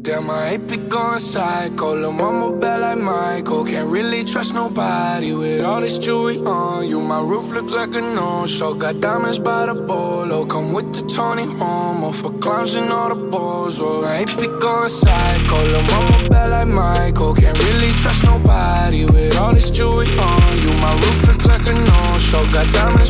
Damn, I ain't be going psycho. Lil' mama bad like Michael. Can't really trust nobody with all this jewelry on you. My roof look like a no-show. Got diamonds by the bolo. Come with the Tony Romo for clowns and all the balls. Oh, I ain't be going psycho. Lil' mama bad like Michael. Can't really trust nobody with all this jewelry on you. My roof look like a no-show. Got diamonds